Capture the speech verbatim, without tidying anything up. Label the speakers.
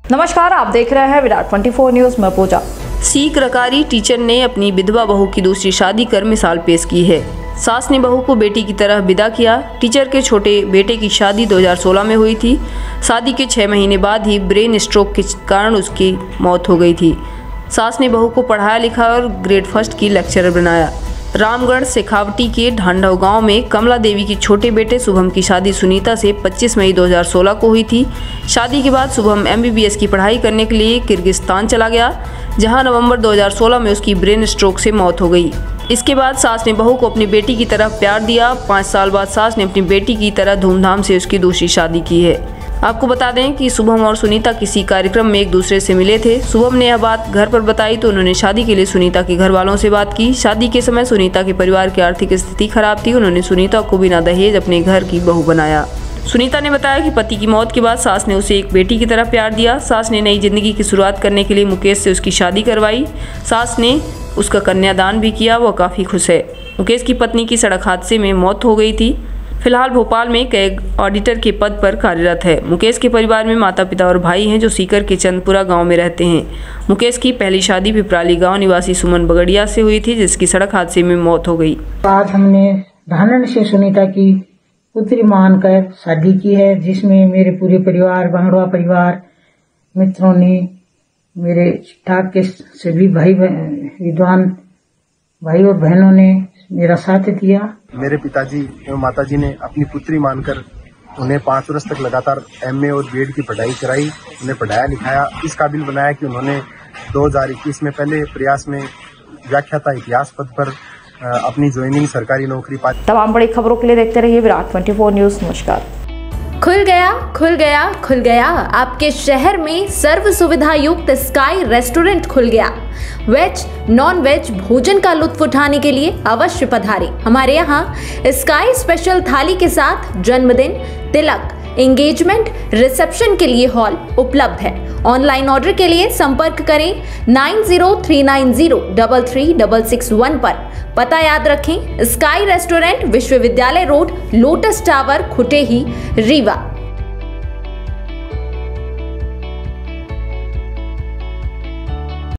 Speaker 1: नमस्कार, आप देख रहे हैं विराट चौबीस न्यूज में पूजा।
Speaker 2: सीख रकारी टीचर ने अपनी विधवा बहू की दूसरी शादी कर मिसाल पेश की है। सास ने बहू को बेटी की तरह विदा किया। टीचर के छोटे बेटे की शादी दो हज़ार सोलह में हुई थी। शादी के छः महीने बाद ही ब्रेन स्ट्रोक के कारण उसकी मौत हो गई थी। सास ने बहू को पढ़ाया लिखाया और ग्रेड फर्स्ट की लेक्चरर बनाया। रामगढ़ शेखावटी के ढांढव गांव में कमला देवी की छोटे बेटे शुभम की शादी सुनीता से पच्चीस मई दो हज़ार सोलह को हुई थी। शादी के बाद Shubham M B B S की पढ़ाई करने के लिए किर्गिस्तान चला गया, जहां नवंबर दो हज़ार सोलह में उसकी ब्रेन स्ट्रोक से मौत हो गई। इसके बाद सास ने बहू को अपनी बेटी की तरह प्यार दिया। पाँच साल बाद सास ने अपनी बेटी की तरह धूमधाम से उसकी दूसरी शादी की है। आपको बता दें कि शुभम और सुनीता किसी कार्यक्रम में एक दूसरे से मिले थे। शुभम ने यह बात घर पर बताई तो उन्होंने शादी के लिए सुनीता के घर वालों से बात की। शादी के समय सुनीता के परिवार की आर्थिक स्थिति खराब थी। उन्होंने सुनीता को बिना दहेज अपने घर की बहू बनाया। सुनीता ने बताया कि पति की मौत के बाद सास ने उसे एक बेटी की तरह प्यार दिया। सास ने नई जिंदगी की शुरुआत करने के लिए मुकेश से उसकी शादी करवाई। सास ने उसका कन्यादान भी किया। वह काफ़ी खुश है। मुकेश की पत्नी की सड़क हादसे में मौत हो गई थी। फिलहाल भोपाल में एक ऑडिटर के पद पर कार्यरत है। मुकेश के परिवार में माता पिता और भाई हैं जो सीकर के चंदपुरा गांव में रहते हैं। मुकेश की पहली शादी पिपराली गांव निवासी सुमन बगड़िया से हुई थी, जिसकी सड़क हादसे में मौत हो गई।
Speaker 3: आज हमने धानन से सुनीता की पुत्री मानकर शादी की है, जिसमें मेरे पूरे परिवार, बांगड़वा परिवार, मित्रों ने, मेरे स्टाफ के सभी भाई विद्वान भाई और बहनों ने मेरा साथ दिया।
Speaker 4: मेरे पिताजी एवं माताजी ने अपनी पुत्री मानकर उन्हें पाँच वर्ष तक लगातार एम ए और बी एड की पढ़ाई कराई, उन्हें पढ़ाया लिखाया, इस काबिल बनाया कि उन्होंने दो हज़ार इक्कीस में पहले प्रयास में व्याख्याता इतिहास पद पर अपनी ज्वाइनिंग सरकारी नौकरी पा।
Speaker 1: तमाम बड़ी खबरों के लिए देखते रहिए विराट चौबीस न्यूज। नमस्कार।
Speaker 5: खुल गया खुल गया खुल गया आपके शहर में सर्व सुविधा युक्त स्काई रेस्टोरेंट खुल गया। वेज नॉन वेज भोजन का लुत्फ उठाने के लिए अवश्य पधारें। हमारे यहाँ स्काई स्पेशल थाली के साथ जन्मदिन, तिलक, एंगेजमेंट, रिसेप्शन के लिए हॉल उपलब्ध है। ऑनलाइन ऑर्डर के लिए संपर्क करें nine zero three nine zero double three double six one पर। पता याद रखें, स्काई रेस्टोरेंट, विश्वविद्यालय road, lotus tower, Khutehi, Rewa.